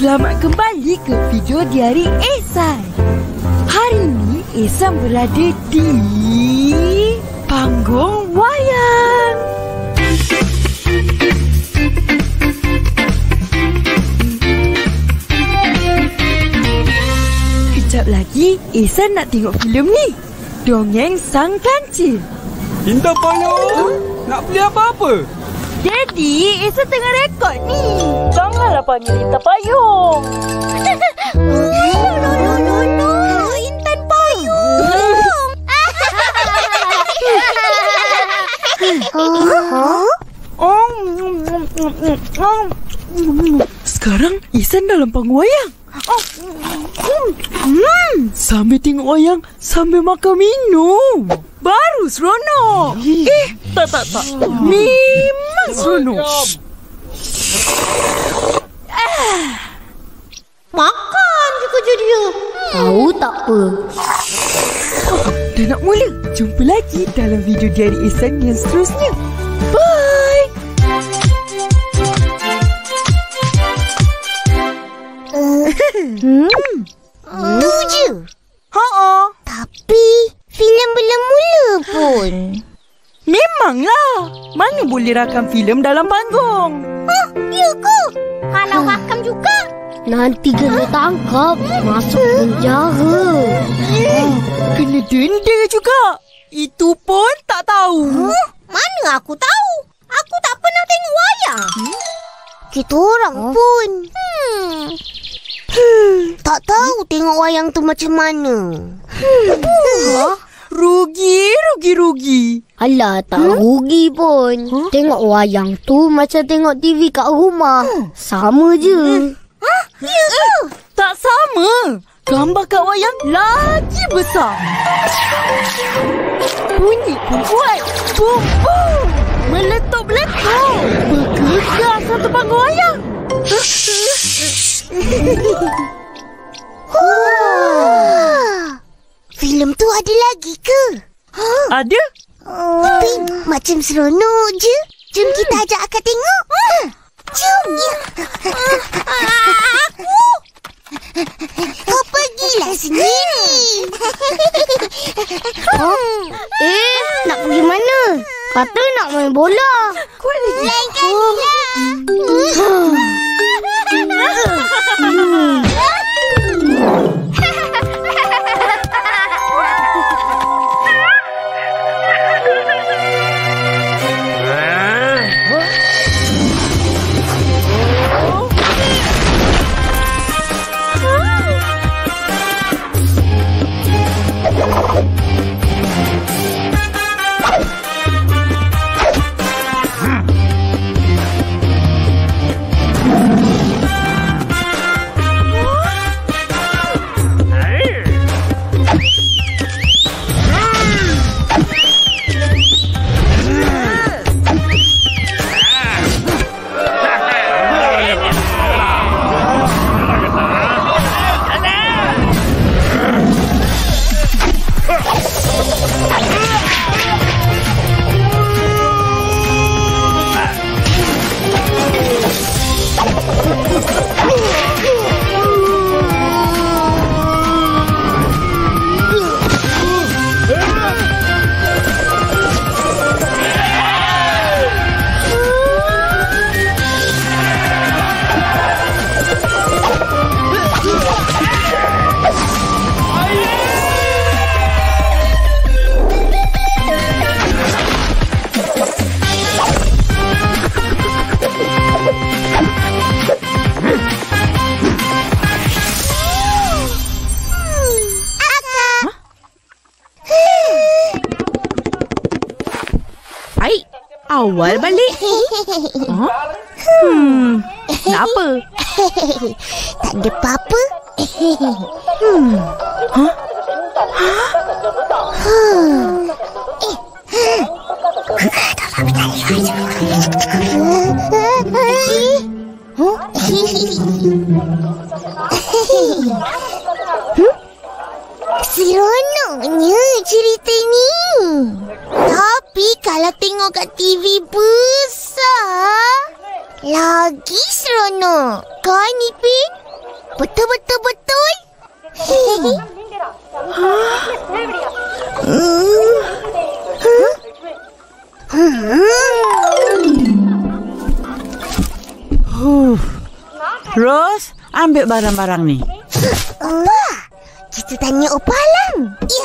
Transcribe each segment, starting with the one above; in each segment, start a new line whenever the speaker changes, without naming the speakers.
Selamat kembali ke video diari Ehsan. Hari ini Ehsan berada di panggung wayang. Kejap lagi Ehsan nak tengok filem ni, Dongeng Sang Kancil.
Intan Payung, nak beli apa-apa?
Daddy, Ehsan tengah rekod ni. Janganlah panggil Intan Payung. No. Intan Payung. Sekarang Ehsan dalam panggung wayang. Sambil tengok wayang, sambil makan minum. Baru seronok. Tak. Memang seronok.
Makan je kerja dia. Tahu tak apa.
Dah nak mula. Jumpa lagi dalam video diari Ehsan yang seterusnya. Bye.
Tu je.
Tapi
Filem belum mula pun.
memanglah. Mana boleh rakam filem dalam panggung?
Ya ke? Kalau rakam juga nanti kena tangkap, masuk penjara.
Kena denda juga. Itu pun tak tahu.
Mana aku tahu? Aku tak pernah tengok wayang. Kita orang pun tak tahu tengok wayang tu macam mana.
Rugi.
Alah, tak rugi pun. Tengok wayang tu macam tengok TV kat rumah. Sama je. Ya ke?
Tak sama. Gambar kat wayang lagi besar. Bunyi pun kuat. Bum bum. Meletup-letup. Bergegar satu panggung wayang.
Filem tu ada lagi ke?
Ada?
Tapi macam seronok je. Jom kita ajak akak tengok. Jom. Aku. Kau pergilah sendiri. Nak pergi mana? Kata nak main bola. Lain kali lah.
Awal balik. Kenapa?
Tak ada apa-apa. Seronoknya cerita ni. Tapi kalau tengok kat TV besar, lagi seronok. Kan, Ipin? Betul.
Ros, ambil barang-barang ni.
Opa, kita tanya Opa Alang. Ya.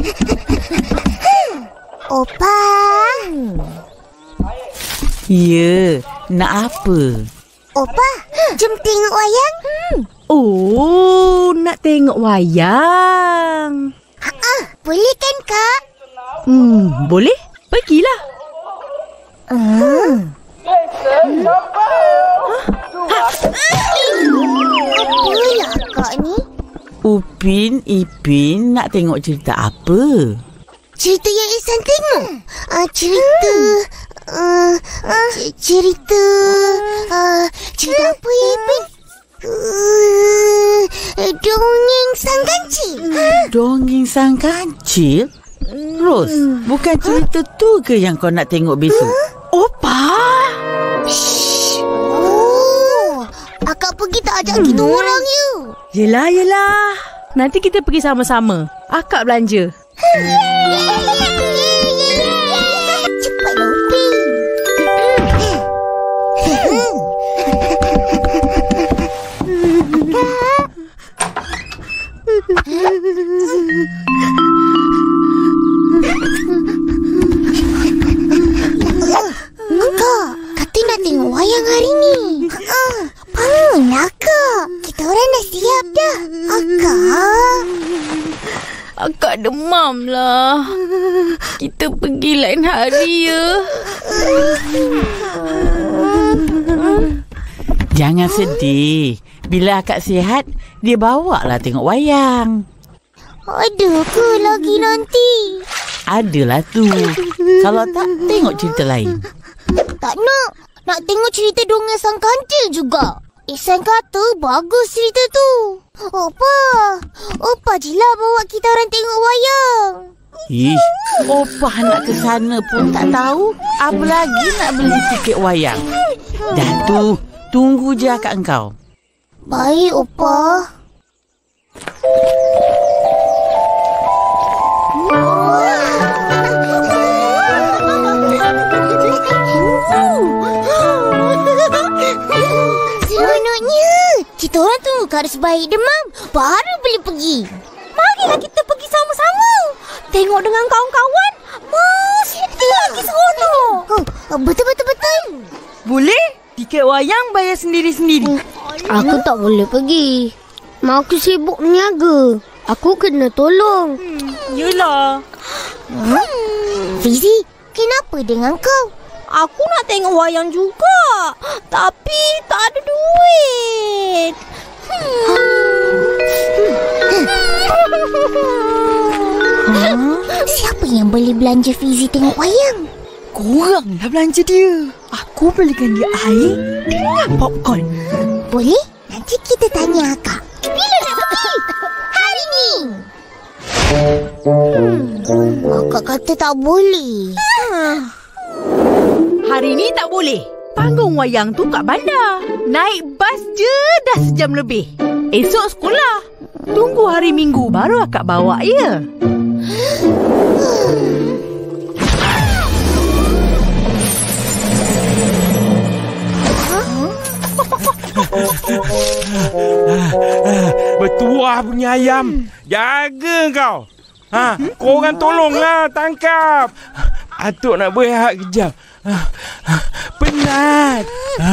Opa.
Ya, nak apa?
Opa, jom tengok wayang.
Oh, nak tengok wayang.
Boleh kan, Kak?
Boleh. Pergilah.
Apalah Kak ni?
Upin, Ipin nak tengok cerita apa?
Cerita yang Ihsan tengok. Cerita apa ya, Ipin? Dongeng Sang Kancil.
Dongeng Sang Kancil? Ros, bukan cerita tu ke yang kau nak tengok besok?
Opa.
Akak pergi tak ajak kita orang ya?
Yelah. Nanti kita pergi sama-sama. Akak belanja.
Cepatlah, Upin. Kak, kata nak tengok wayang hari ni. Bangunlah, Kak. Kita orang dah siap dah.
Akak demam lah. Kita pergi lain hari ya.
Jangan sedih. Bila akak sihat, dia bawa lah tengok wayang.
Ada ke lagi nanti?
Adalah tu. Kalau tak, tengok cerita lain.
Tak nak. Nak tengok cerita dongeng Sang Kancil juga. Ihsan kata bagus cerita tu. Opa je lah bawa kita orang tengok wayang.
Ish, Opah nak ke sana pun tak tahu. Apa lagi nak beli tiket wayang? Dah tu, tunggu je akak engkau.
Baik, Opa. Seronoknya. Kita orang tunggu Karis baik demam, baru boleh pergi. Marilah kita pergi sama-sama. Tengok dengan kawan-kawan. Mesti lagi seronok. Betul.
Boleh? Tiket wayang bayar sendiri-sendiri.
Aku tak boleh pergi. Mak aku sibuk berniaga. Aku kena tolong.
Yelah.
Fizi, kenapa dengan kau?
Aku nak tengok wayang juga. Tapi tak ada duit.
Siapa yang boleh belanja Fizi tengok wayang?
Korang dah belanja dia. Aku belikan dia air dengan popcorn.
Boleh? Nanti kita tanya akak. Bila nak pergi? Hari ni. Akak kata tak boleh.
Hari ni tak boleh. Panggung wayang tu kat bandar. Naik bas je dah sejam lebih. Esok sekolah. Tunggu hari Minggu baru akak bawa ya.
Bertuah punya ayam. Jaga kau. Korang tolonglah tangkap. Atuk nak berehat kejap. Penat.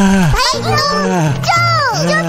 Jom.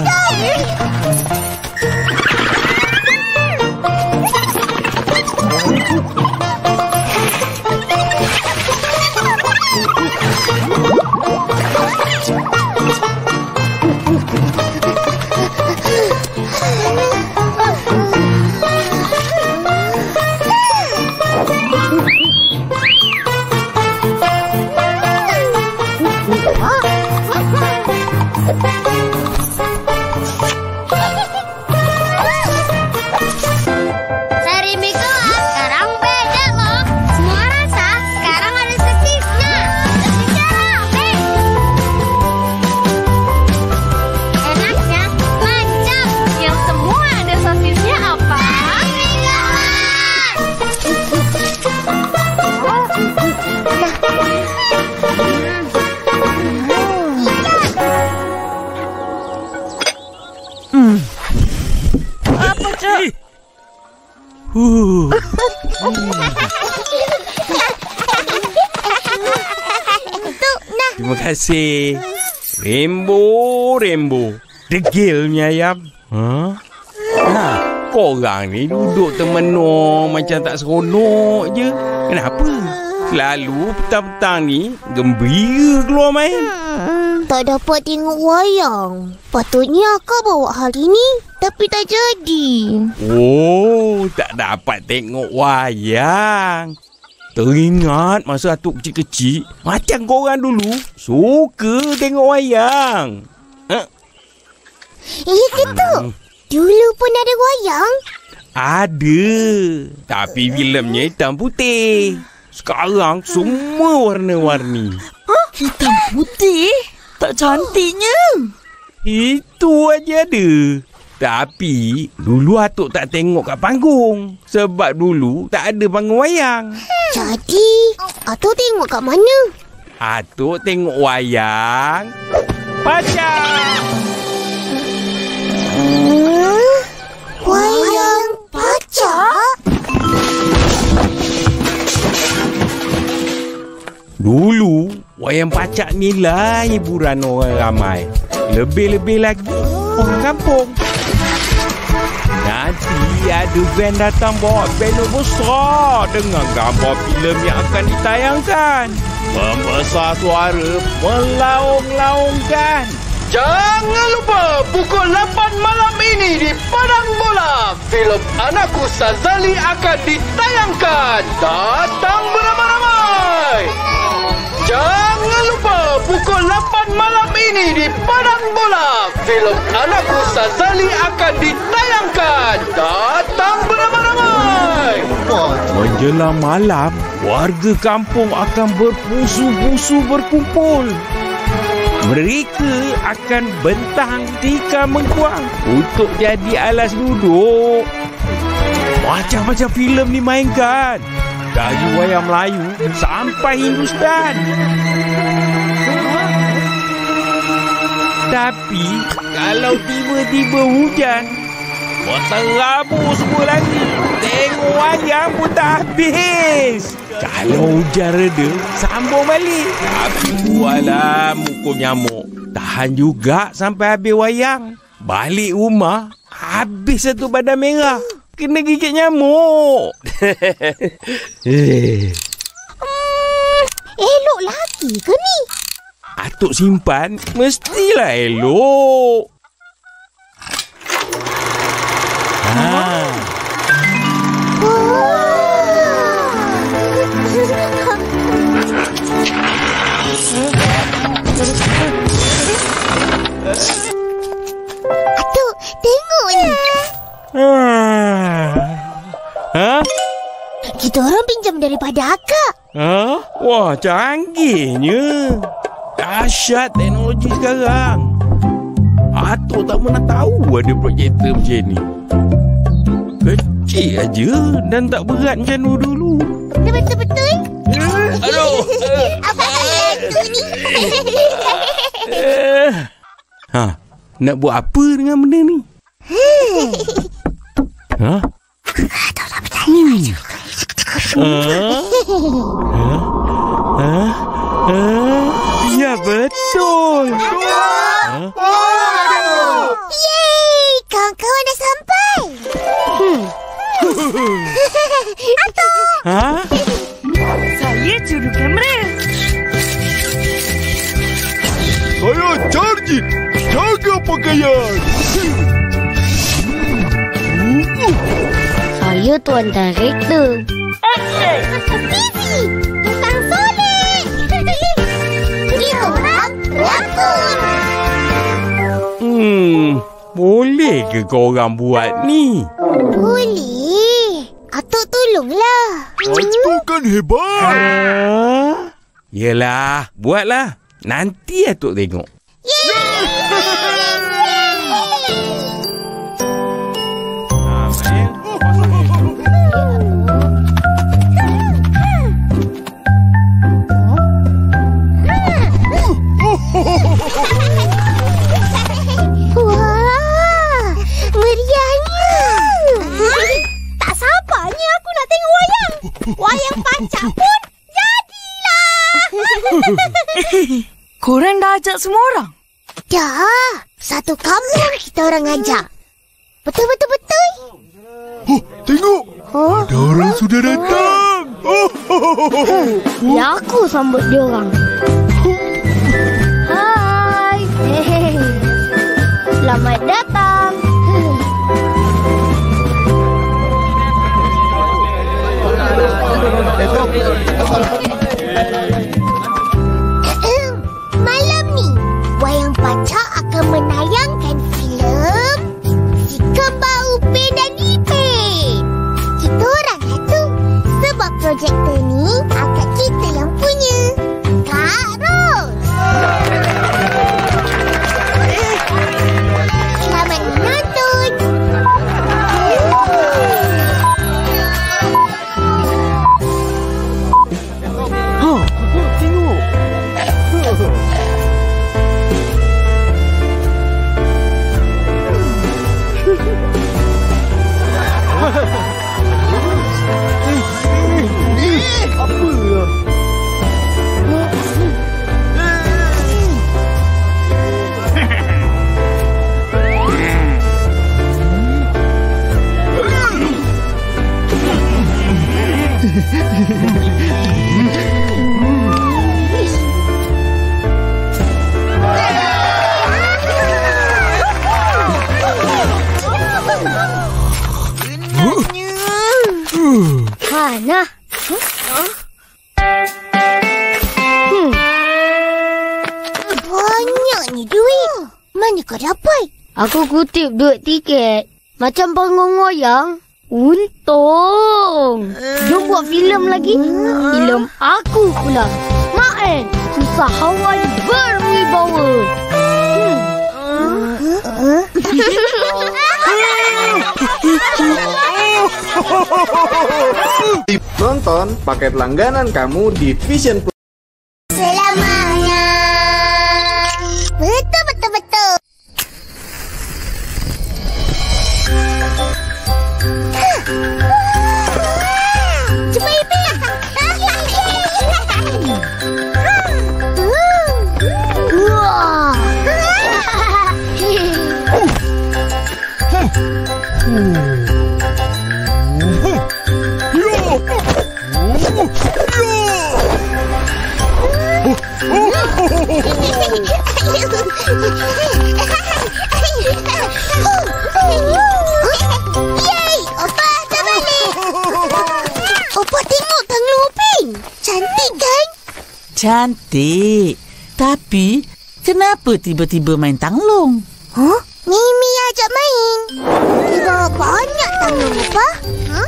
Terima kasih. Rainbow. Degil mi ayam. Korang ni duduk termenung macam tak seronok je. Kenapa? Selalu petang-petang ni gembira keluar main.
Tak dapat tengok wayang. Patutnya akak bawa hari ni, tapi tak jadi.
Oh, tak dapat tengok wayang. Teringat masa atuk kecil-kecil, macam korang dulu suka tengok wayang.
Ya ke tu? Dulu pun ada wayang?
Ada. Tapi filmnya hitam putih. Sekarang semua warna-warni.
Hitam putih? Tak cantiknya.
Itu aja ada. Tapi dulu atuk tak tengok kat panggung. Sebab dulu tak ada panggung wayang.
Jadi, atuk tengok kat mana?
Atuk tengok wayang Pacak.
Wayang Pacak?
Dulu wayang Pacak ni lah hiburan orang ramai. Lebih-lebih lagi orang kampung. Nanti ada band datang bawa banner besar dengan gambar filem yang akan ditayangkan. Pembesar suara melaung-laungkan.
Jangan lupa pukul 8 malam ini di Padang Bola. Filem Anakku Sazali akan ditayangkan. Datang beramai-ramai. Jangan lupa pukul 8 malam ini di Padang Bola. Filem Anakku Sazali akan ditayangkan. Datang beramai-ramai.
Menjelang malam, warga kampung akan berpusu-pusu berkumpul. Mereka akan bentang tikar mengkuang untuk jadi alas duduk. Macam-macam filem dimainkan. Dari wayang Melayu sampai Hindustan. Tapi kalau tiba-tiba hujan, terabur semua lagi. Tengok wayang pun tak habis. Kalau hujan reda, sambung balik. Tapi buatlah mukul nyamuk. Tahan juga sampai habis wayang. Balik rumah, habis satu badan merah. Kena gigit nyamuk.
Elok lagi ke ni?
Atuk simpan, mestilah elok.
Atuk, tengok ni. Kita orang pinjam daripada akak.
Wah, canggihnya. Dahsyat teknologi sekarang. Atuk tak pernah tahu ada projektor macam ni. Kecil aja dan tak berat macam dulu.
Betul-betul?
Aduh.
Apa hantu ni?
Nak buat apa dengan benda ni? Ya, betul.
Yeay, kawan-kawan dah sampai. Atuk.
Saya juru kamera.
Saya Charjit, jaga pakaian.
Saya Tuan Director. Fizi, tukang solek. Kita orang pelakon.
Boleh ke korang buat ni?
Boleh. Atuk tolonglah.
Atuk kan hebat.
Yelah, buatlah. Nanti atuk tengok.
Wah, meriahnya. Tak sabar Acak pun jadilah.
Korang dah ajak semua orang?
Dah. Satu kampung kita orang ajak. Betul.
Oh, tengok. Ada orang sudah datang.
Ya, aku sambut dia orang. Hai. Selamat datang. Malam ni, Wayang Pacak akan menayangkan filem Si Kembar Upin dan Ipin. Kita orang lah tu. Sebab projektor ni akak kita yang punya. Kak Ros. Selamat menonton. Hana. Banyak ni duit. Mana kau dapat?
Aku kutip duit tiket. Macam panggung wayang. Untung. Jom buat filem lagi. Filem aku pula. Maen. Usahawan berwibawa.
Nonton paket langganan kamu di Vision Plus.
Selamanya. Betul. Cuba Ipin. Wah. Yeay, Opa dah balik. Opa tengok Tanglong Upin. Cantik kan?
Cantik. Tapi, kenapa tiba-tiba main tanglong?
Huh? Mimi ajak main. Dia banyak tanglong, Opa. Huh?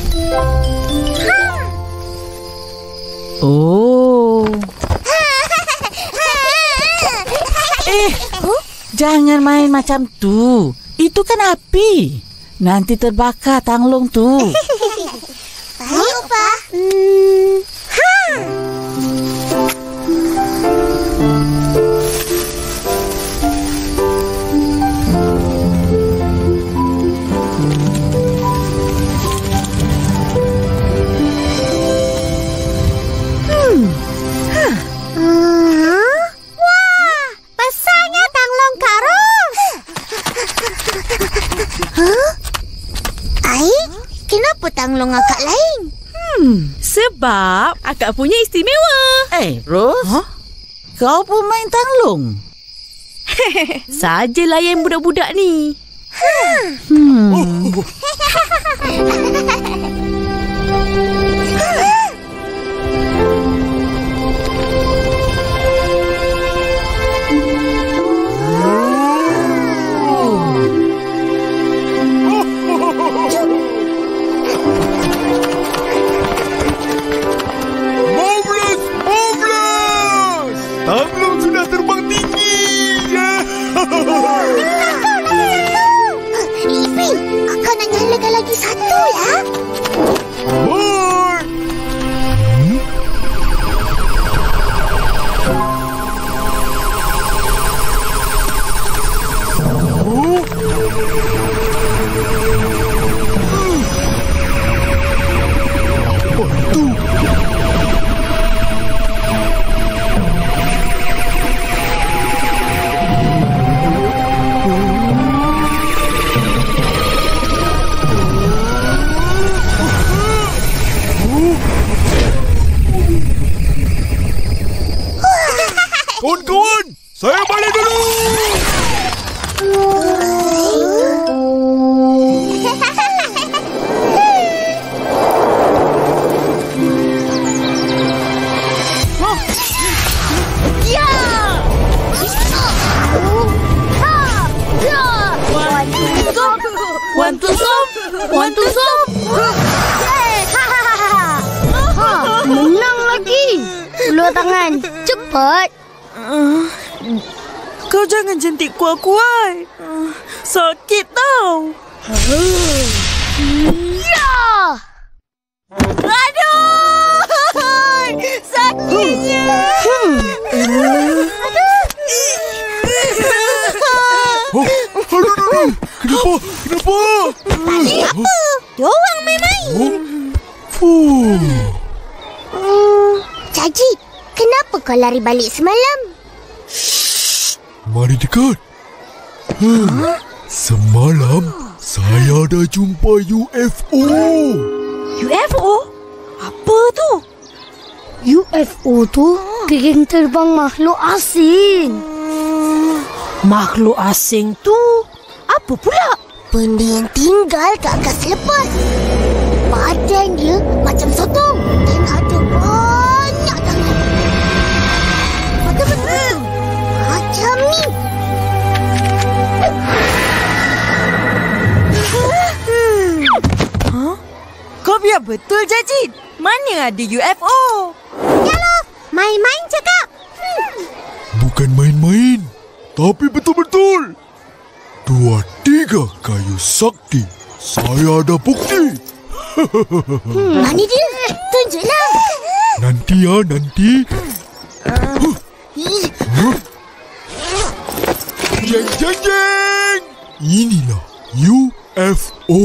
Oh. Jangan main macam tu. Itu kan api. Nanti terbakar tanglong tu.
Baik, Opa. Wah, besarnya tanglong Kak Ros. Ai, kenapa tanglong akak lain?
Sebab akak punya istimewa.
Ros? Kau pun main tanglong?
Saja layan budak-budak ni.
Tanglong sudah terbang tinggi.
Ipin, akak nak nyalakan lagi satu ya.
Bye. Apa itu?
angkat tangan. Cepat.
Kau jangan jentik kuat-kuat. Sakit tau.
Ya.
Aduh! Sakitnya.
Aduh. Kenapa?
Apa? Diorang main-main. Cacik, kenapa kau lari balik semalam?
Mari dekat. Semalam saya dah jumpa UFO.
UFO? Apa tu?
UFO tu geng terbang makhluk asing.
Makhluk asing tu apa pula?
Benda yang tinggal kat angkasa lepas. Badan dia macam sotong dan ada banyak tangan. Betul-betul. Macam ni.
Kau biar betul, Jajit. Mana ada UFO?
Yalah, main-main cakap.
Bukan main-main, tapi betul-betul. 2-3 kayu sakti. Saya ada bukti.
Mana dia? Tunjuklah.
Nanti. Jeng. Inilah UFO.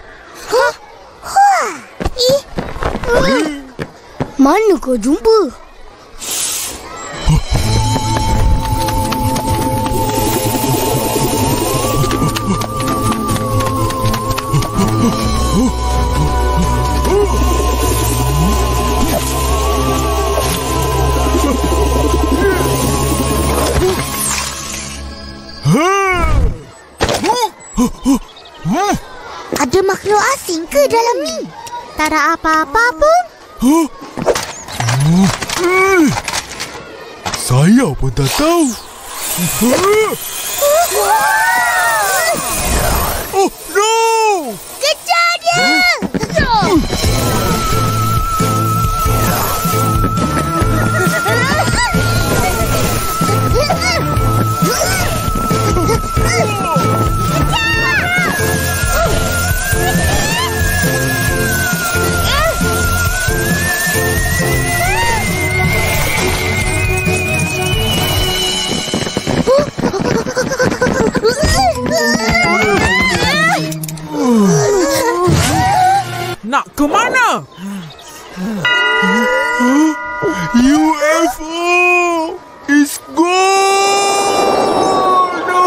Mana kau jumpa?
Ada makhluk asing ke dalam ni? Tak ada apa-apa pun.
Saya pun tak tahu. Oh, no!
Kejar dia!
Nak ke mana?
UFO is gone! No!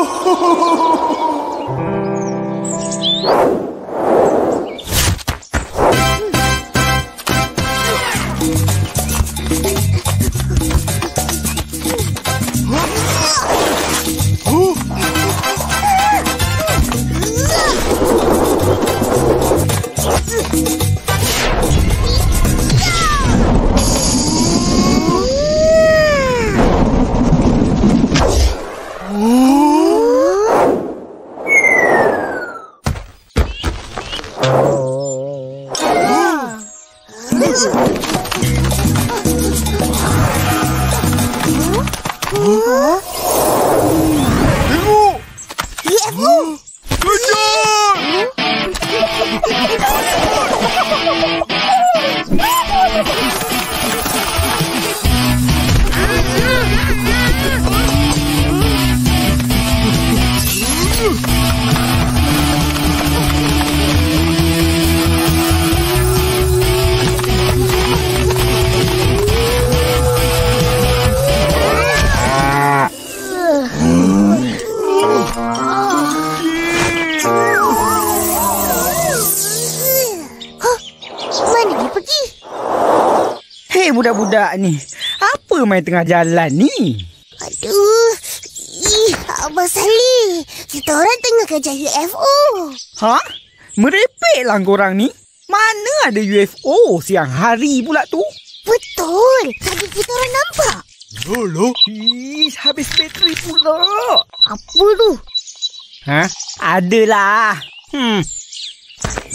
Budak-budak ni, apa main tengah jalan ni?
Aduh, Abang Saleh, kita orang tengah kejar UFO.
Ha? Merepeklah korang ni. Mana ada UFO siang hari pula tu?
Betul, tadi kita orang nampak.
Yalah.
Habis bateri pula.
Apa tu?
Ha? Adalah.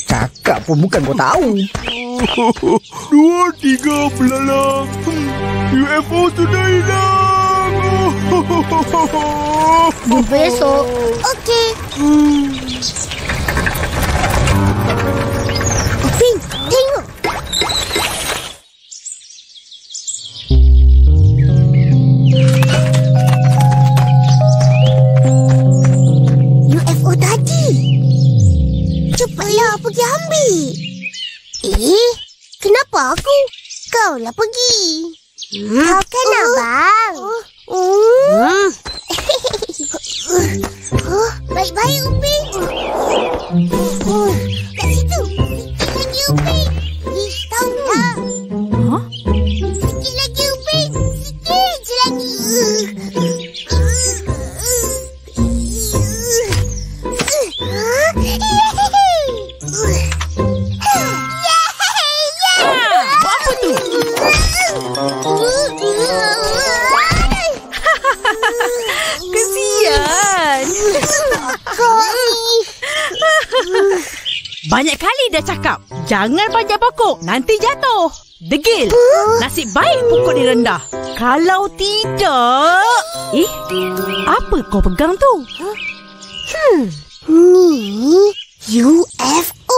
Cakap pun bukan kau tahu.
2-3 belalang. UFO sudah hilang.
Jumpa esok.
Okey. Upin, tengok. UFO tadi. Cepatlah pergi ambil. Kenapa aku? Kaulah pergi. Kau kan abang. Baik-baik Upin. Kat situ. Sikit lagi Upin. Tahu tak? Sikit lagi Upin. Sikit je lagi.
Apa tu? Kesian. Banyak kali dah cakap, jangan panjat pokok, nanti jatuh. Degil. Nasib baik pokok ni rendah. Kalau tidak... apa kau pegang tu?
Ni UFO.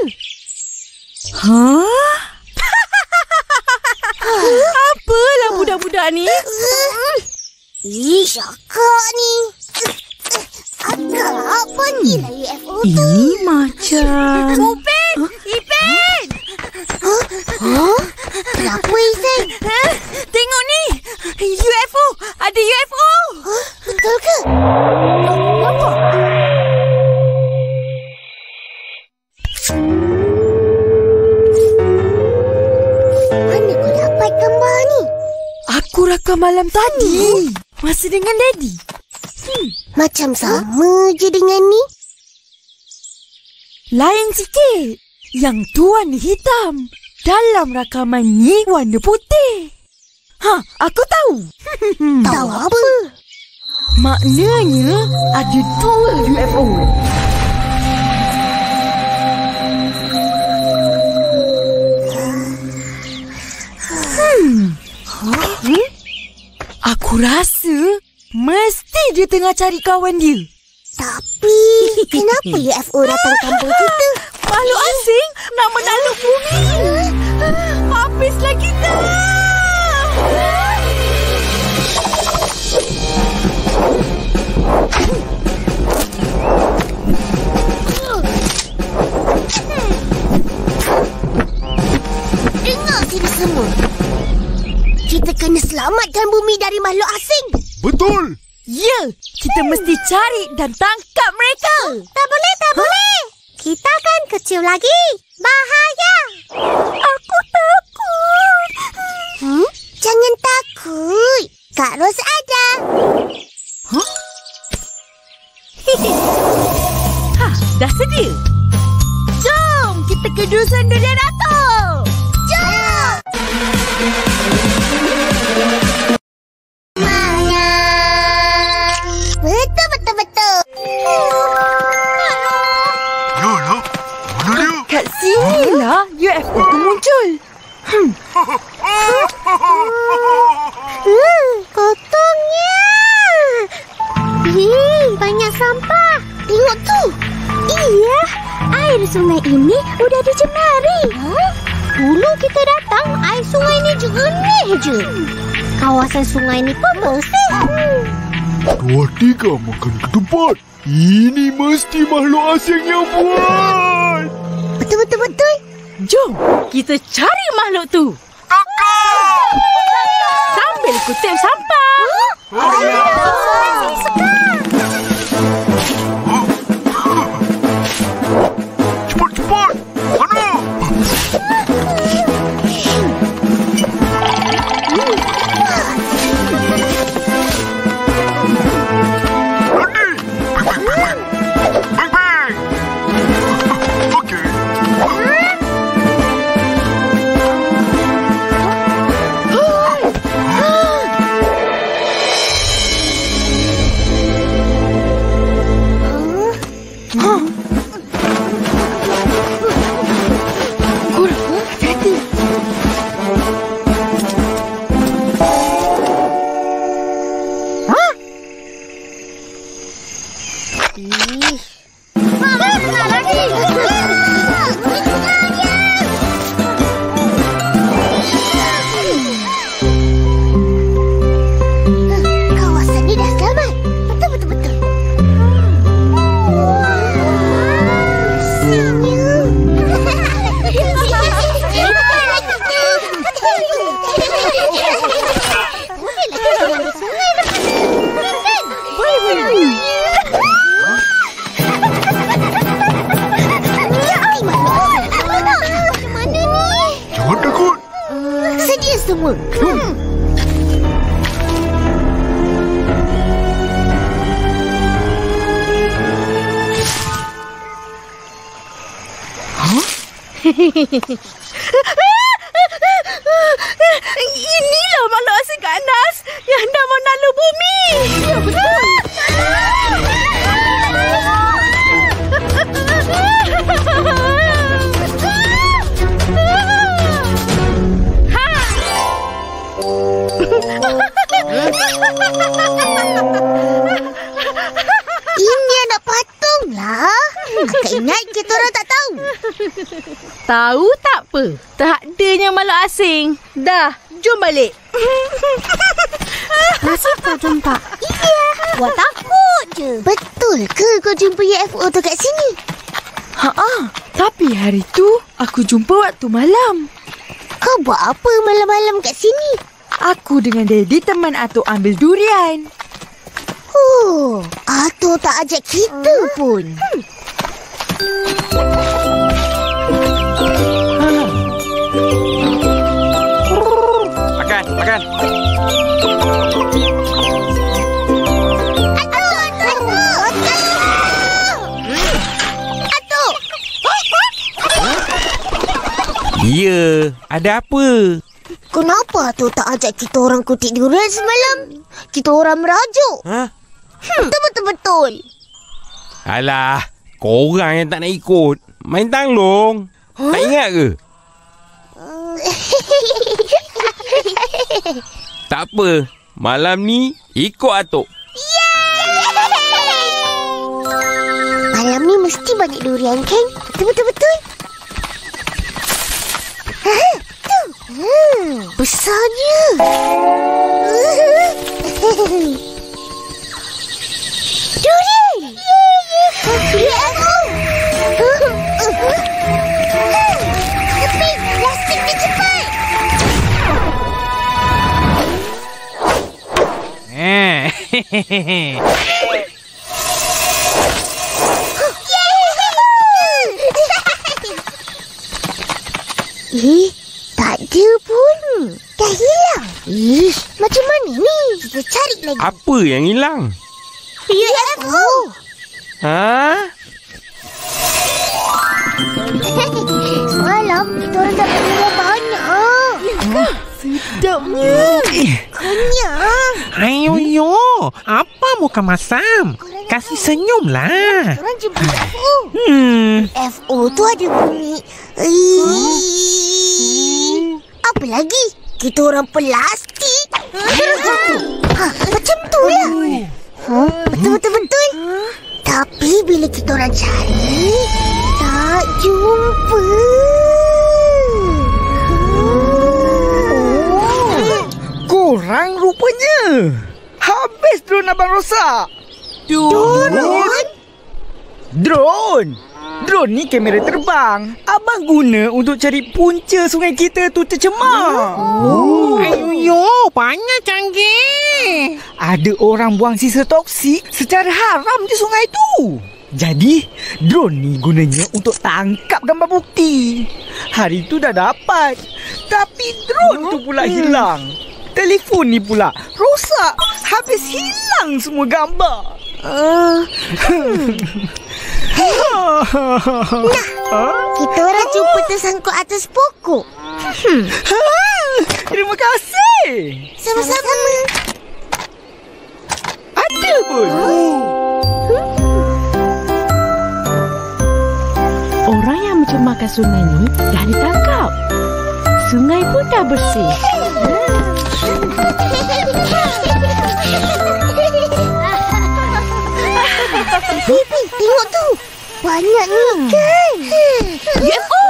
Apalah budak-budak ni?
Syakak ni. Agak apa ni lah UFO tu?
Ini macam...
Upin! Ipin! Kenapa Isan?
Tengok ni! UFO! Ada UFO!
Betul ke?
Nampak?
Mana kau dapat gambar ni?
Aku rakam malam tadi. Masa dengan Daddy.
Macam sama je dengan ni.
Lain sikit. Yang tu warna hitam. Dalam rakaman ni warna putih. Aku tahu.
Tahu apa?
Maknanya ada 2 UFO. Aku rasa mesti dia tengah cari kawan dia.
Tapi kenapa UFO datang kampung kita?
Makhluk asing nak menakluk bumi. Habislah kita.
Dengar sini semua. Kita kena selamatkan bumi dari makhluk asing.
Betul.
Ya, kita mesti cari dan tangkap mereka.
Tak boleh, tak boleh. Kita kan kecil lagi. Bahaya. Aku takut. Jangan takut. Kak Ros ada.
Dah sedia? Jom kita ke Dusun Durian Atuk.
Jom. Betul.
Yalah, mana dia?
Kat sinilah UFO tu muncul.
Kotornya. Banyak sampah. Tengok tu. Iya, air sungai ini udah dicemari. Dulu kita datang, air sungai ni jernih je. Kawasan sungai ni pun bersih.
2-3 makan ke tempat. Ini mesti makhluk asing yang buat.
Betul.
Jom kita cari makhluk tu.
Tangkap!
Sambil kutip sampah.
Cepat! Mana? Bang! Okey.
semua.
Inilah makhluk asing ganas yang dah menalu bumi. Ya, betul.
Ini anak patung lah. Kakak ingat kita orang tak tahu.
Tahu tak apa. Tak adanya makhluk asing. Dah, jom balik.
Nasib kau jumpa? Iya. Buat takut je. Betul ke kau jumpa UFO tu kat sini?
Tapi hari tu aku jumpa waktu malam.
Kau buat apa malam-malam kat sini?
Aku dengan Daddy teman Atuk ambil durian.
Oh, Atuk tak ajak kita pun.
Makan.
Atuk!
Ya, ada apa?
Kenapa Atuk tak ajak kita orang kutip durian semalam? Kita orang merajuk. Betul-betul.
Alah, korang yang tak nak ikut. Main tanglong. Tak ingat ke? Tak apa. Malam ni ikut Atuk.
Malam ni mesti banyak durian, kan? Betul-betul. Besarnya. Durian! Tapi plastik ni cepat. Tak ada pun. Dah hilang. Macam mana ni? Kita cari lagi.
Apa yang hilang?
UFO. Semalam kita orang dapat durian banyak.
Sedapnya.
Kenyang.
Ayo, apa muka masam? Kasih senyum lah.
Orang jumpa UFO. UFO tu ada bunyi. Apa lagi? Kita orang plastik. Terus jatuh. Macam tu lah. Betul. Tapi bila kita orang cari, tak jumpa.
Korang rupanya. Habis drone Abang rosak. Drone? Drone ni kamera terbang. Abang guna untuk cari punca sungai kita tu tercemar.
Ayo, banyak canggih.
Ada orang buang sisa toksik secara haram di sungai tu. Jadi, drone ni gunanya untuk tangkap gambar bukti. Hari tu dah dapat. Tapi drone tu pula hilang. Telefon ni pula rosak. Habis hilang semua gambar.
Kita orang jumpa tersangkut atas pokok.
Terima kasih.
Sama-sama.
Ada pun.
Orang yang mencemarkan sungai ni dah ditangkap. Sungai pun dah bersih.
Bibi, tengok tu. Banyak ni kan.
UFO!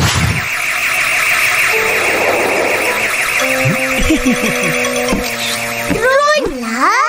Drone lah.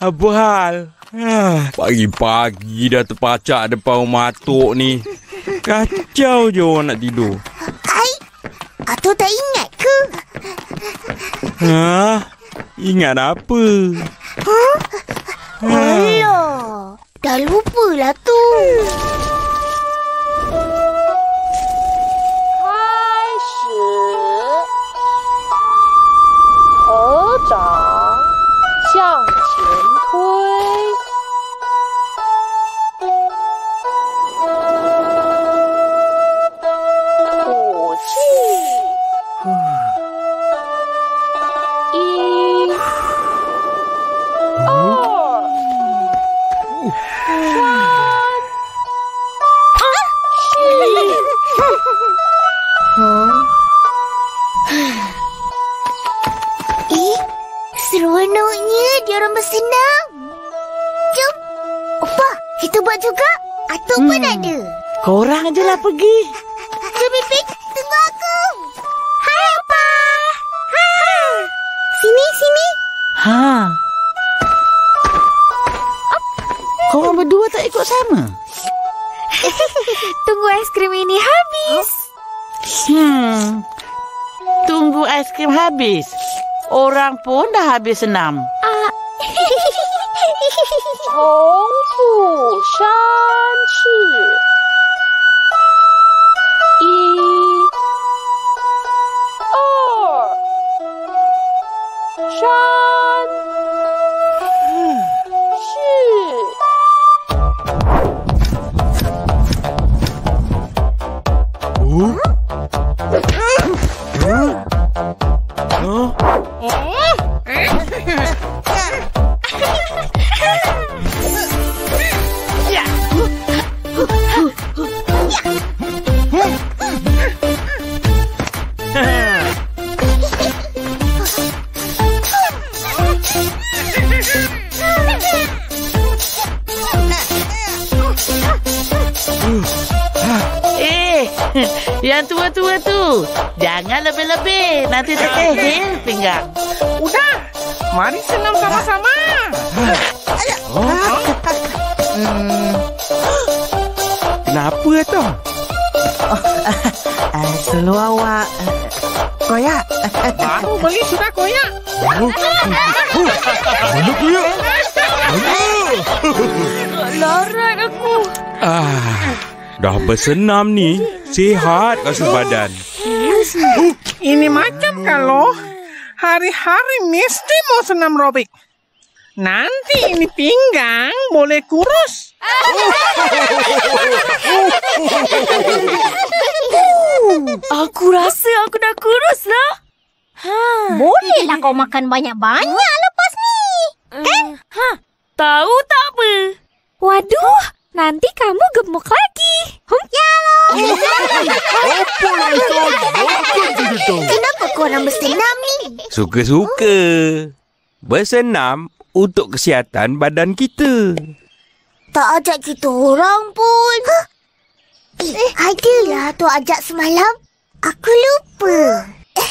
Apa hal? Pagi-pagi dah terpacak depan rumah atuk ni. Kacau je orang nak tidur.
Atuk tak ingat ke?
Ingat apa?
Alah, dah lupalah tu.
Seronoknya diorang bersenam. Jom. Opa, kita buat juga. Atuk pun ada.
Korang je lah pergi.
Jom, Ipin. Tunggu aku. Hai, Opa. Hai. Sini.
Korang berdua tak ikut sama?
Tunggu aiskrim ini habis.
Tunggu aiskrim habis. Orang pun dah habis senam.
重复3次。1、2、3、
Yang tua-tua tu, jangan lebih-lebih. Nanti terkehil pinggang.
Udah, mari senam sama-sama.
Kenapa tu?
Selalu awak koyak.
Baru beli sudah koyak.
Mana koyak?
Larat aku.
Dah bersenam ni, sihat rasa badan.
Ini macam kalau hari-hari mesti mau senam robik. Nanti ini pinggang boleh kurus.
Aku rasa aku dah kurus lah. Bolehlah kau makan banyak-banyak lepas ni. Kan? Tahu tak apa? Waduh, nanti kamu gemuk lagi. Yalah. Kenapa korang bersenam ni?
Suka-suka. Bersenam untuk kesihatan badan kita.
Tak ajak kita orang pun. Adalah tu ajak semalam. Aku lupa.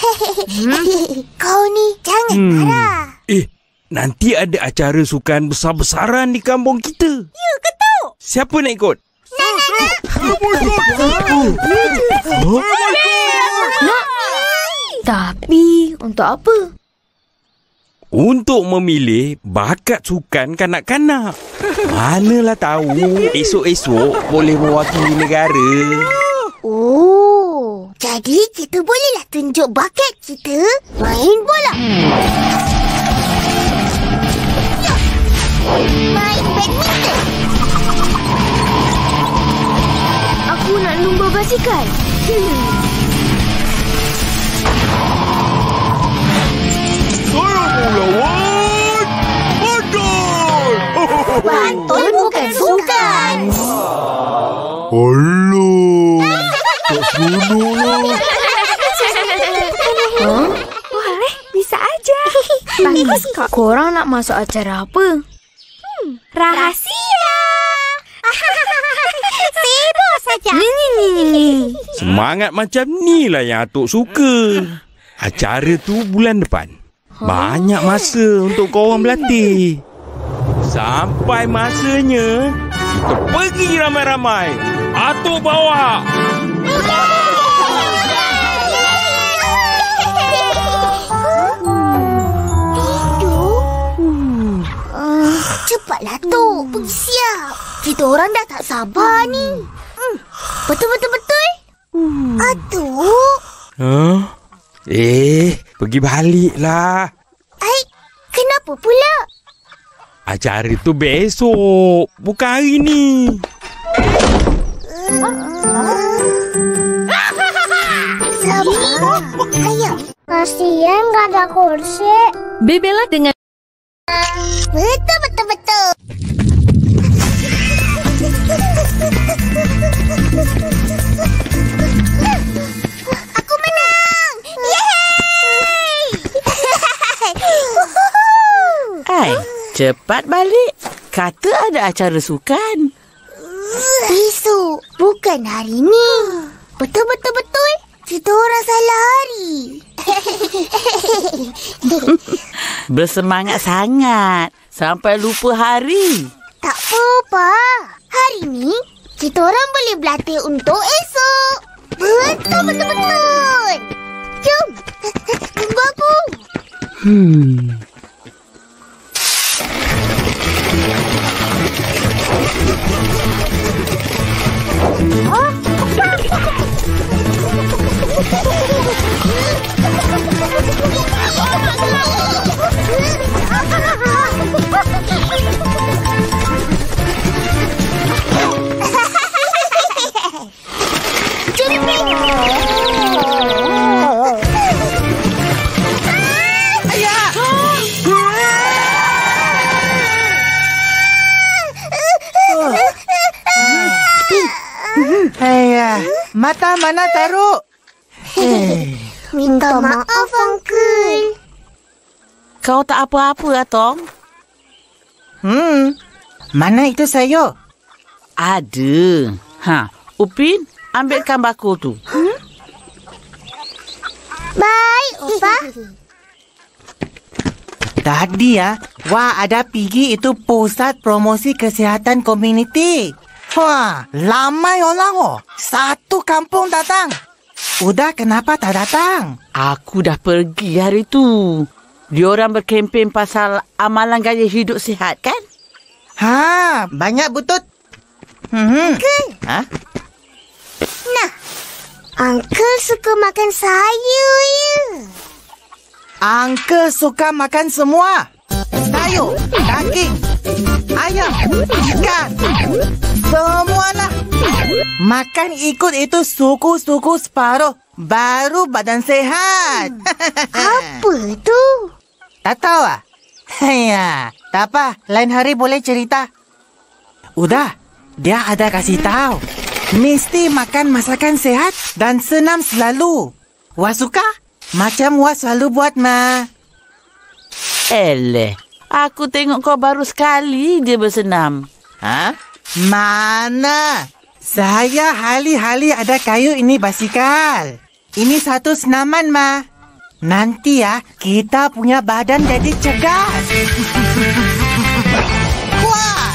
Kau ni jangan marah.
Nanti ada acara sukan besar-besaran di kampung kita.
Ya ke tu?
Siapa nak ikut?
Tapi untuk apa?
Untuk memilih bakat sukan kanak-kanak. Manalah tahu esok-esok boleh mewakili negara.
Oh, jadi kita bolehlah tunjuk bakat kita main bola. Main badminton. Aku nak lumba basikal.
Saya mau lawan badai.
Badminton bukan sukan.
Alah, tak seronok lah.
Boleh, bisa aja. Bagus kok. Korang nak masuk acara apa? Rahasia. Sibuk saja.
Semangat macam ni lah yang atuk suka. Acara tu bulan depan. Banyak masa untuk korang berlatih. Sampai masanya kita pergi ramai-ramai. Atuk bawa.
Cepatlah tu, pergi siap. Kita orang dah tak sabar ni. Betul-betul. Atuk.
Pergi baliklah.
Kenapa pula?
Acara tu besok, bukan hari ni.
Sabar. Ayo.
Kasian gak ada kursi.
Bebela dengan
Betul. Aku menang. Yeay.
Cepat balik. Kata ada acara sukan.
Besok, bukan hari ni. Betul. Kita orang salah hari.
Bersemangat sangat. Sampai lupa hari.
Tak apa-apa. Hari ni, kita orang boleh berlatih untuk esok. Betul. Jom. Tunggu aku.
Mata mana taruh?
Minta maaf, Uncle.
Kau tak apa-apa, Atong?
Mana itu sayur?
Ada. Upin, ambilkan bakul tu.
Baik, Opa.
Tadi ada pergi itu pusat promosi kesihatan komuniti. Lamai orang Satu kampung datang. Udah kenapa tak datang?
Aku dah pergi hari tu. Diorang berkempen pasal amalan gaya hidup sihat kan?
Banyak butut.
Uncle. Nah, Uncle suka makan sayur ya.
Uncle suka makan semua. Sayur, daging, ayam, ikan. Semualah. Makan ikut itu suku-suku separuh. Baru badan sehat.
Apa tu?
Tak tahu tak apa. Lain hari boleh cerita. Udah, dia ada kasih tahu. Mesti makan masakan sehat dan senam selalu. Wah suka? Macam Wah selalu buat, Ma.
Aku tengok kau baru sekali dia bersenam.
Mana? Saya hari-hari ada kayu ini basikal. Ini satu senaman, Ma. Nanti kita punya badan jadi cergas. Kuat.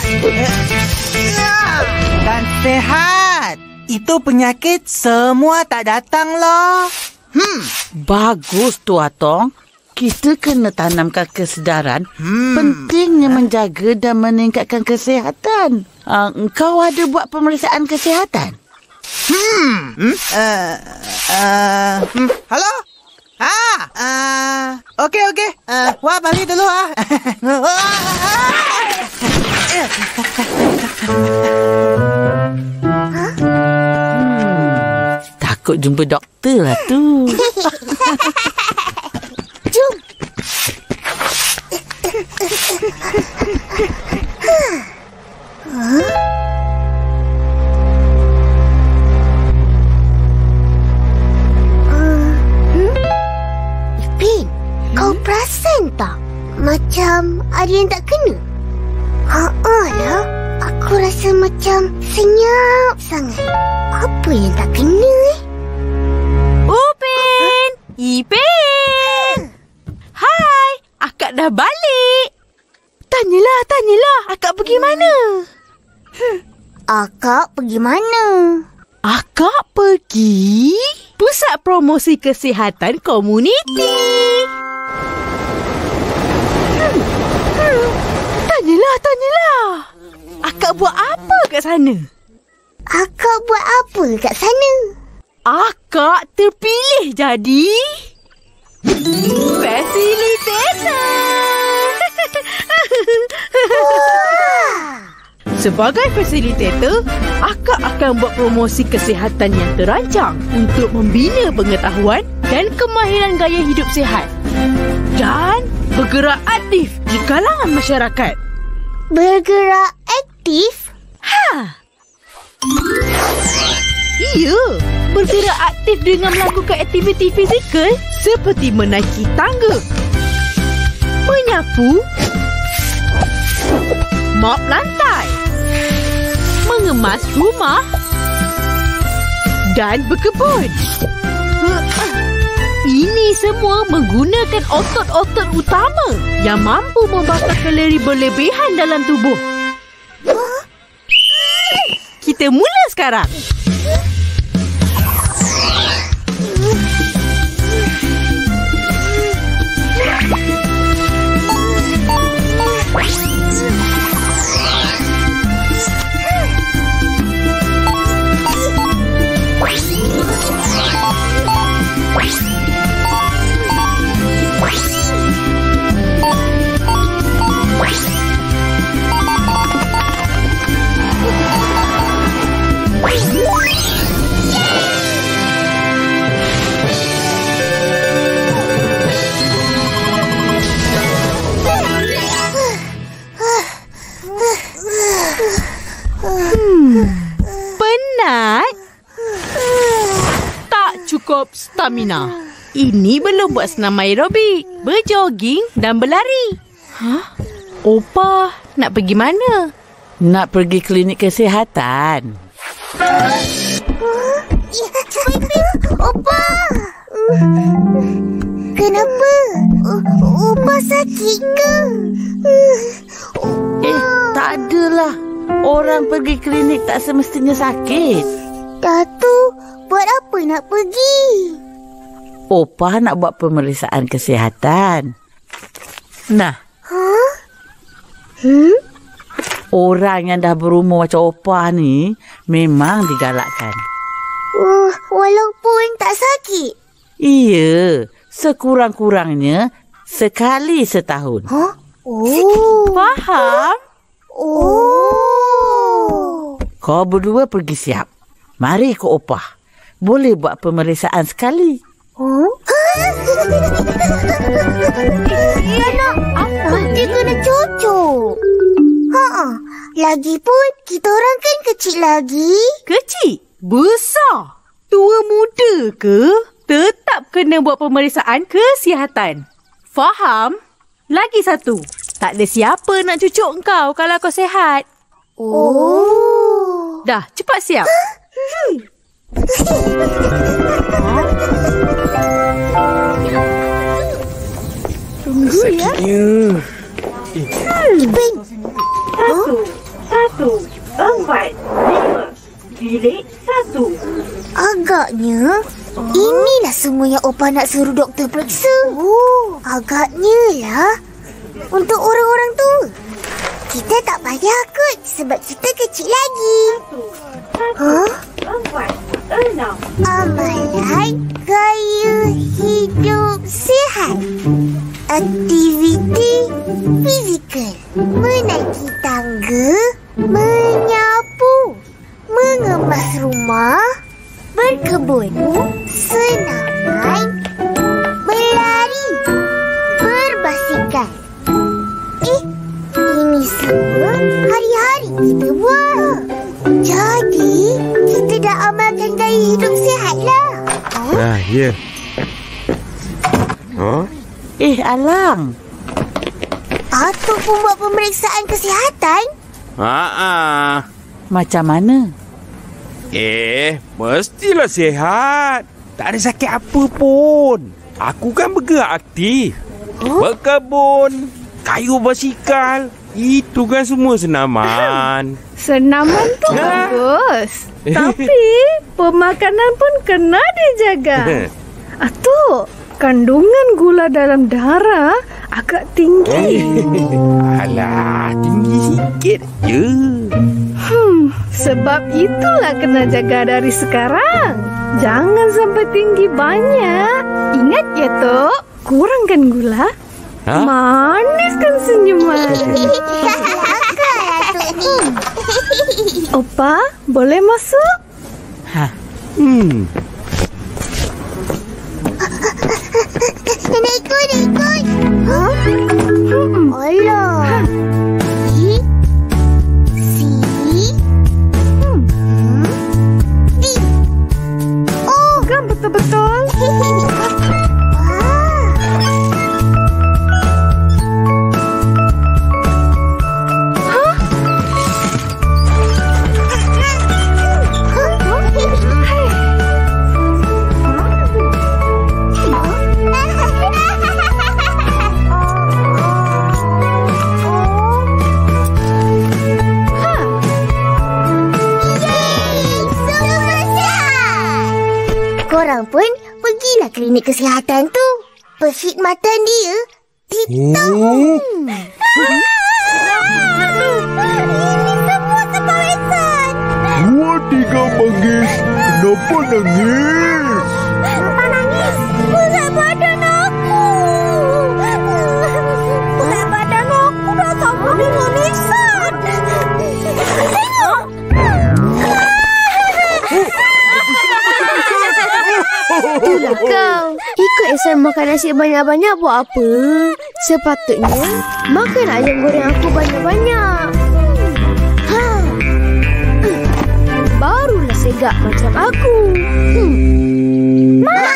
Dan sehat. Itu penyakit semua tak datang loh.
Bagus tu, Atong. Kita kena tanamkan kesedaran pentingnya menjaga dan meningkatkan kesihatan. Kau ada buat pemeriksaan kesihatan?
Halo? Okey. Wah, balik dulu
Takut jumpa doktor lah tu.
Jom. Ipin, kau perasan tak? Macam ada yang tak kena. Lah. Aku rasa macam senyap sangat. Apa yang tak kena
Upin! Ipin! Hai, akak dah balik. Tanya Tanyalah. Akak pergi mana?
Akak pergi mana?
Akak pergi Pusat Promosi Kesihatan Komuniti. Tanyalah. Akak buat apa kat sana?
Akak buat apa kat sana?
Akak terpilih jadi fasilitator. Sebagai fasilitator, akak akan buat promosi kesihatan yang terancang untuk membina pengetahuan dan kemahiran gaya hidup sihat dan bergerak aktif di kalangan masyarakat.
Bergerak aktif?
Ya, bergerak aktif dengan melakukan aktiviti fizikal seperti menaiki tangga, menyapu, mop lantai, mengemas rumah dan berkebun. Ini semua menggunakan otot-otot utama yang mampu membakar kalori berlebihan dalam tubuh. Kita mula sekarang. Penat? Tak cukup stamina. Ini belum buat senam aerobik, berjoging dan berlari. Opa, nak pergi mana?
Nak pergi klinik kesihatan.
Opa! Kenapa? Opa sakit ke?
Tak adalah. Orang pergi klinik tak semestinya sakit.
Datu, buat apa nak pergi?
Opa nak buat pemeriksaan kesihatan. Nah. Orang yang dah berumur macam Opa ni memang digalakkan.
Walaupun tak sakit?
Iya, sekurang-kurangnya sekali setahun.
Faham?
Kau berdua pergi siap. Mari ke Opa. Boleh buat pemeriksaan sekali.
Ya nak, apa dia kena cucuk? Lagipun kita orang kan kecil lagi.
Kecil? Besar? Tua muda ke? Tetap kena buat pemeriksaan kesihatan. Faham? Lagi satu. Tak ada siapa nak cucuk kau kalau kau sihat. Dah, cepat siap.
Tunggu ya.
Ipin.
1, 4, 5. Bilik 1.
Agaknya inilah semua yang Opa nak suruh doktor periksa. Agaknya lah. Untuk orang-orang tua. Kita tak payah kot sebab kita kecil lagi.
4, 6.
Amalan gaya hidup sihat. Aktiviti fizikal. Menaiki tangga. Menyapu. Mengemas rumah. Berkebun. Senaman. Berlari. Berbasikal. Ini semua hari-hari kita buat. Jadi, kita dah amalkan gaya hidup sihat lah.
Ya.
Alang.
Atuk pun buat pemeriksaan kesihatan?
Macam mana?
Mestilah sihat. Tak ada sakit apa pun. Aku kan bergerak aktif. Berkebun, kayuh basikal, Itu kan semua senaman.
Senaman tu bagus. Tapi pemakanan pun kena dijaga. Tu, kandungan gula dalam darah agak tinggi.
Alah, tinggi sikit je.
Sebab itulah kena jaga dari sekarang. Jangan sampai tinggi banyak. Ingat ya, Tok. Kurangkan gula. Maniskan senyuman. Opa, boleh masuk?
Ikut. Alah.
Kan betul-betul.
Korang pun pergilah klinik kesihatan tu. Perkhidmatan dia ditanggung. Ini semua kepawetan.
2, 3 manggis. Kenapa nangis?
Kenapa nangis? Berat badan aku. Berat badan aku dah sampai dengan lisan. Tengok.
Itulah kau. Ikut Ehsan makan nasi banyak-banyak buat apa? Sepatutnya makan ayam goreng aku banyak-banyak. Barulah segak macam aku.
Mak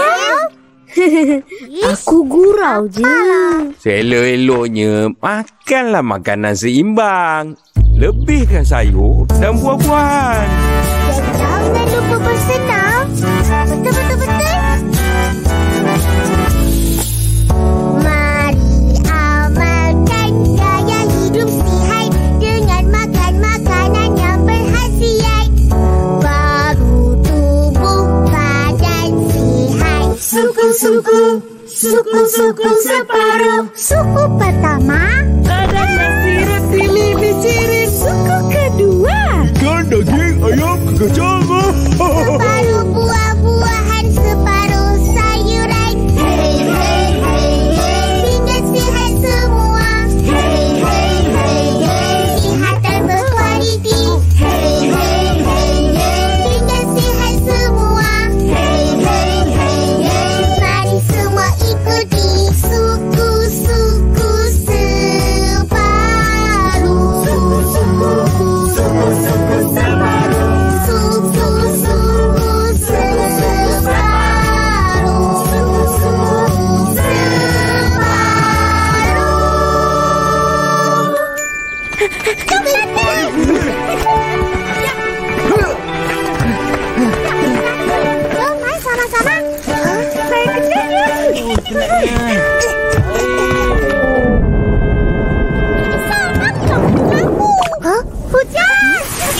Aku gurau je.
Selok-eloknya makanlah makanan seimbang. Lebihkan sayur dan buah-buahan.
Dan jangan lupa bersenam. Betul-betul. Mari amalkan gaya hidup sihat dengan makan makanan yang berkhasiat. Baru tubuh badan sihat. Suku separuh. Suku pertama
Ada nasi roti lebih cirit. Suku kedua
Ikan, daging, ayam, kacang.
separuh buah-buahan, separuh sayuran. Hey, hey, hey, hey. Hingga sihat semua. Hey, hey, hey, hey. Sihatan berkualiti. Hey, hey, hey, hey. Hingga sihat semua. Hey, hey, hey, hey. Mari semua ikuti suku-suku separuh. Suku-suku separuh. Suku-suku separuh. Suku-suku separuh. Jom, mari sama-sama. Saya kejar ya. Sangat cantik aku. Hujan!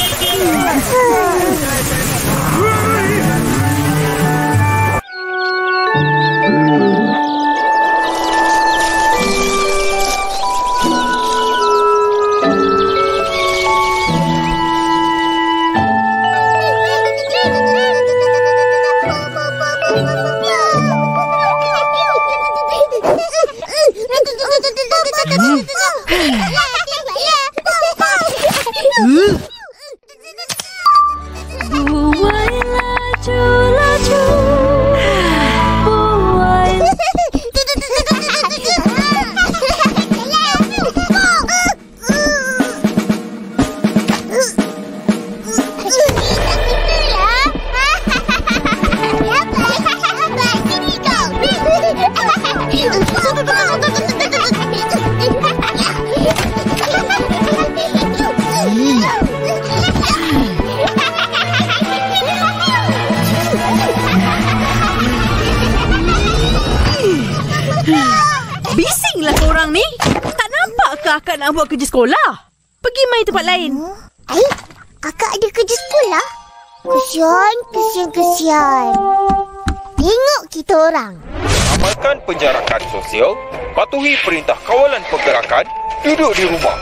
Buai laju-laju. Buai.
Bisinglah korang ni. Tak nampak ke akak nak buat kerja sekolah. Pergi main tempat lain.
Akak ada kerja sekolah? Kesian. Tengok kita orang.
Amalkan penjarakan sosial, patuhi perintah kawalan pergerakan, duduk di rumah.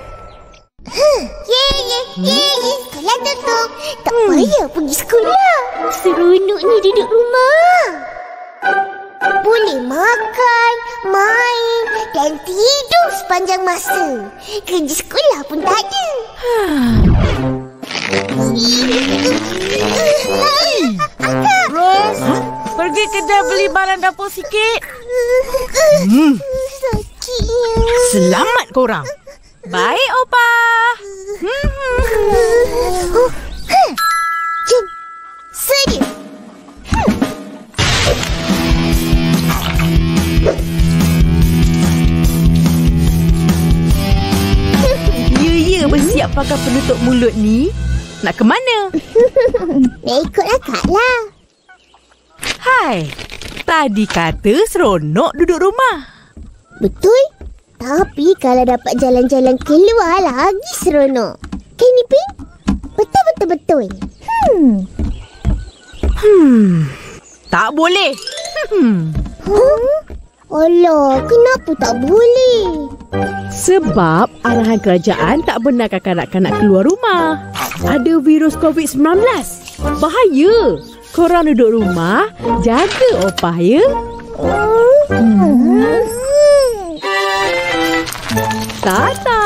Sekolah tutup. Tak payah pergi sekolah. Seronoknya duduk rumah. Boleh makan, main dan tidur sepanjang masa. Kerja sekolah pun tak ada.
Ros, pergi kedai beli barang dapur sikit.
Sakitnya.
Selamat korang. Baik, Opa.
Jom. Sedia.
Ya, bersiap pakai penutup mulut ni. Nak ke mana?
Nak ikut akak lah.
Hai, tadi kata seronok duduk rumah.
Betul. Tapi kalau dapat jalan-jalan keluar lagi seronok. Kan ni, Ping? Betul.
Tak boleh.
Alah, kenapa tak boleh?
Sebab arahan kerajaan tak benarkan kanak-kanak keluar rumah. Ada virus COVID-19. Bahaya. Korang duduk rumah, jaga opah ya. Tata.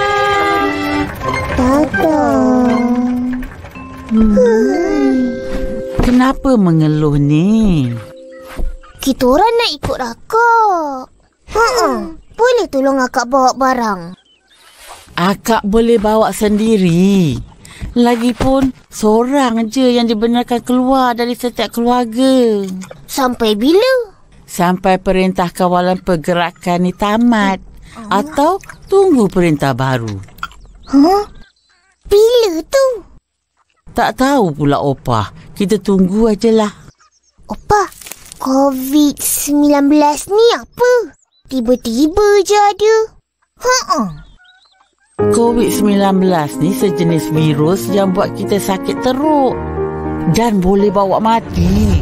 Kenapa mengeluh ni?
Kita orang nak ikut akak. Boleh tolong akak bawa barang?
Akak boleh bawa sendiri. Lagipun, seorang je yang dibenarkan keluar dari setiap keluarga.
Sampai bila?
Sampai perintah kawalan pergerakan ni tamat. Atau tunggu perintah baru.
Bila tu?
Tak tahu pula Opah. Kita tunggu ajalah.
Opah, COVID-19 ni apa? Tiba-tiba je ada.
COVID-19 ni sejenis virus yang buat kita sakit teruk. Dan boleh bawa mati.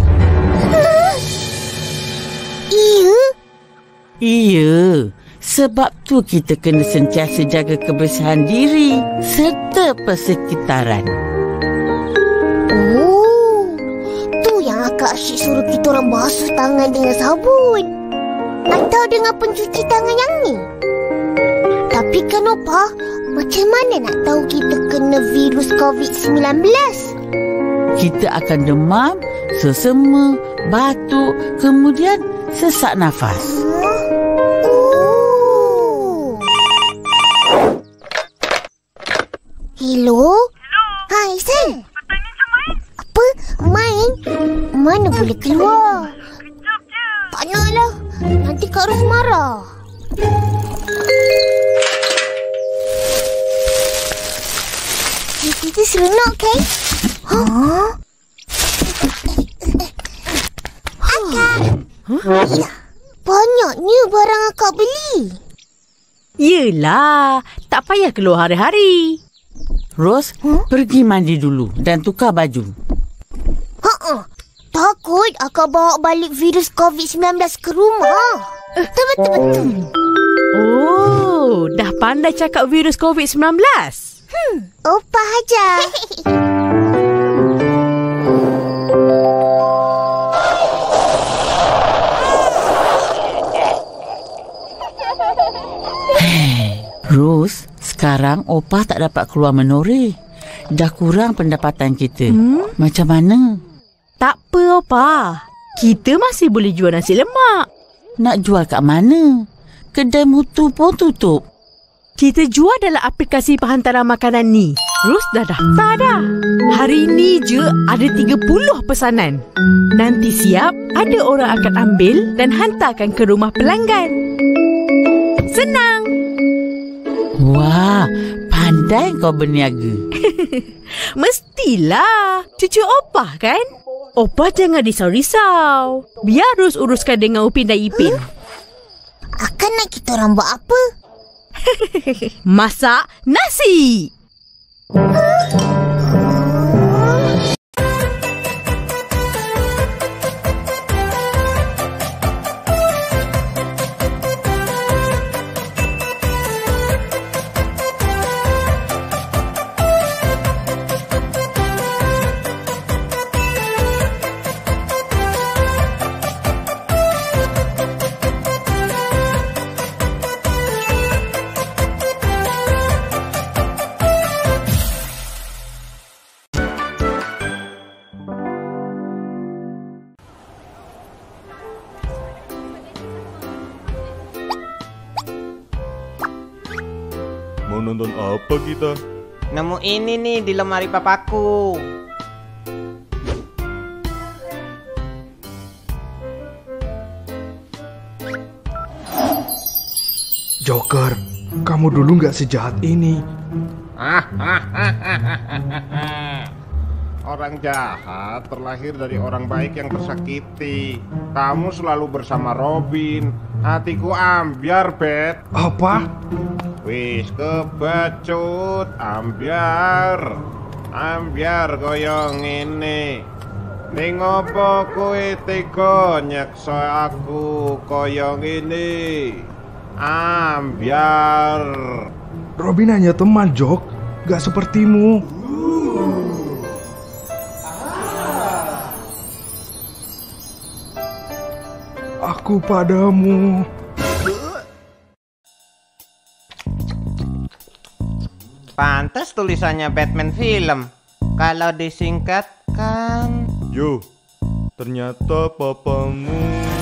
Iya. Sebab tu kita kena sentiasa jaga kebersihan diri serta persekitaran.
Oh, tu yang akak asyik suruh kita orang basuh tangan dengan sabun. Atau dengan pencuci tangan yang ni. Tapi kan Opah, macam mana nak tahu kita kena virus COVID-19?
Kita akan demam, sesema, batuk, kemudian sesak nafas.
Hello? Hai, San.
Bertanya macam main?
Apa? Main? Mana boleh keluar?
Kejap je.
Tak naklah. Nanti Kak Ros marah. Kita seronok kan? Akak. Ya, banyaknya barang akak beli.
Yelah, tak payah keluar hari-hari.
Ros, pergi mandi dulu dan tukar baju.
Takut akak bawa balik virus COVID-19 ke rumah. Betul.
Oh, dah pandai cakap virus COVID-19.
Opah aja.
Ros, sekarang Opah tak dapat keluar menoreh. Dah kurang pendapatan kita. Macam mana?
Tak apa, Opah. Kita masih boleh jual nasi lemak.
Nak jual kat mana? Kedai mutu pun tutup.
Kita jual dalam aplikasi penghantaran makanan ni. Ros dah daftar dah. Hari ni je ada 30 pesanan. Nanti siap, ada orang akan ambil dan hantarkan ke rumah pelanggan. Senang.
Wah, pandai kau berniaga.
Mestilah. Cucu Opah kan? Opah jangan risau-risau. Biar Ros uruskan dengan Upin dan Ipin.
Akan nak kita orang buat apa?
Masak nasi.
Mau nonton apa kita?
Nemu ini nih di lemari papaku.
Joker, kamu dulu nggak sejahat ini.
Orang jahat terlahir dari orang baik yang tersakiti. Kamu selalu bersama Robin. Hatiku ambiar, Bet.
Apa?
Wis kebacut, ambiar. Ambiar koyong ini. Ning opo kowe tega nyeksa aku koyong ini? Ambiar.
Robin hanya teman, Jok. Gak sepertimu. Aku padamu.
Pantes tulisannya Batman film. Kalau disingkatkan...
Yo, ternyata papamu